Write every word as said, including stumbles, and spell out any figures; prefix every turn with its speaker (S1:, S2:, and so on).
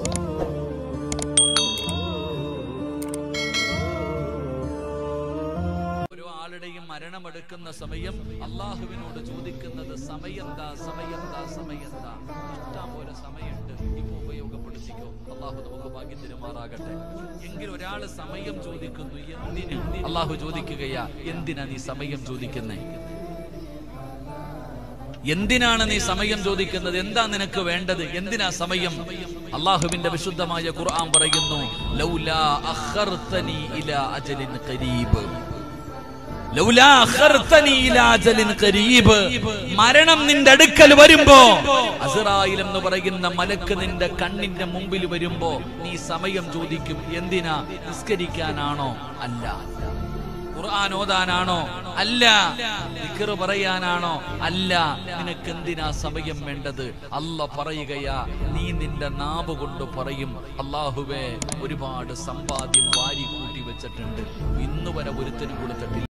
S1: ആളുടെയും മരണമെടുക്കുന്ന സമയം അള്ളാഹുവിനോട് ചോദിക്കുന്നത് സമയന്താ സമയന്താ സമയന്താ ഇഷ്ടം പോലെ സമയമുണ്ട്, ഇപ്പൊ ഉപയോഗപ്പെടുത്തിക്കോ. അള്ളാഹു നമുക്ക് ഭാഗ്യം തരുമാറാകട്ടെ. എങ്കിൽ ഒരാള് സമയം ചോദിക്കുന്നു, എന്തിന്? അള്ളാഹു ചോദിക്കുകയാ, എന്തിനാ നീ സമയം ചോദിക്കുന്നേ? എന്തിനാണ് നീ സമയം ചോദിക്കുന്നത്? എന്താ നിനക്ക് വേണ്ടത്? എന്തിനാ സമയം? അള്ളാഹുവിന്റെ വിശുദ്ധമായ ഖുർആൻ പറയുന്നു, ലൗലാ അഖർതനി ഇലാ അജലിൻ ഖരീബ്, ലൗലാ അഖർതനി ഇലാ അജലിൻ ഖരീബ്. മരണം നിന്റെ അടുക്കൽ വരുമ്പോ, അസ്റായിൽ എന്ന് പറയുന്ന മലക്ക് നിന്റെ കണ്ണിന്റെ മുമ്പിൽ വരുമ്പോ നീ സമയം ചോദിക്കും. എന്തിനാ? നിസ്കരിക്കാനാണോ? അല്ല. ഖുർആൻ ഓതാനാണോ? അല്ല. ദിക്ർ പറയാനാണോ? അല്ല. നിനക്ക് എന്തിനാ സമയം വേണ്ടത്? അല്ലാഹ് പറയുകയാ, നീ നിന്റെ നാവ് കൊണ്ട് പറയും, അല്ലാഹുവേ ഒരുപാട് സമ്പാദ്യം വാരി കൂട്ടി വെച്ചിട്ടുണ്ട്, ഇന്നുവരെ ഒരുത്തനും കൊടുത്തിട്ടില്ല.